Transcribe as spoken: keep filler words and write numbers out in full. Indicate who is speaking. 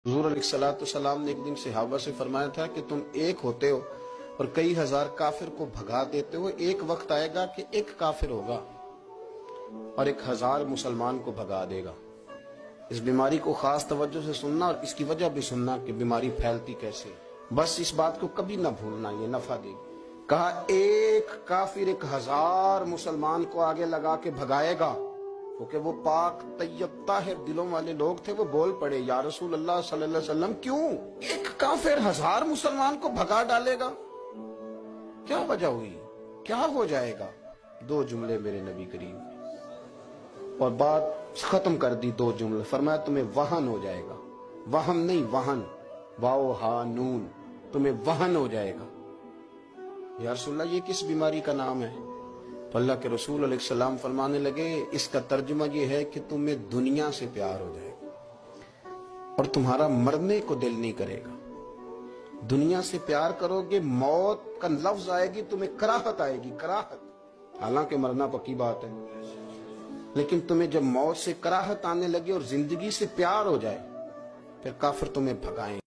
Speaker 1: حضور علیہ الصلوۃ والسلام نے ایک دن صحابہ سے فرمایا تھا کہ تم ایک ہوتے ہو اور کئی ہزار کافر کو بھگا دیتے ہو، ایک وقت آئے گا کہ ایک کافر ہوگا اور ایک ہزار مسلمان کو بھگا دے گا۔ اس بیماری کو خاص توجہ سے سننا اور اس کی وجہ بھی سننا کہ بیماری پھیلتی کیسے، بس اس بات کو کبھی نہ بھولنا، یہ نفع دے گی۔ کہا ایک کافر ایک ہزار مسلمان کو آگے لگا کے بھگائے گا، کیونکہ وہ پاک طیب طاہر دلوں والے لوگ تھے۔ وہ بول پڑے یا رسول اللہ صلی اللہ علیہ وسلم کیوں ایک کافر ہزار مسلمان کو بھگا ڈالے گا؟ کیا وجہ ہوئی، کیا ہو جائے گا؟ دو جملے میرے نبی کریم اور بات ختم کر دی، دو جملے فرمایا تمہیں وہن ہو جائے گا، وہم نہیں وہن، واو ہا نون، تمہیں وہن ہو جائے گا۔ یا رسول اللہ یہ کس بیماری کا نام ہے؟ تو اللہ کے رسول علیہ السلام فرمانے لگے اس کا ترجمہ یہ ہے کہ تمہیں دنیا سے پیار ہو جائے گا اور تمہارا مرنے کو دل نہیں کرے گا۔ دنیا سے پیار کرو گے، موت کا لفظ آئے گی تمہیں کراہت آئے گی، کراہت، حالانکہ مرنا پکی بات ہے، لیکن تمہیں جب موت سے کراہت آنے لگے اور زندگی سے پیار ہو جائے پھر کافر تمہیں بھگائیں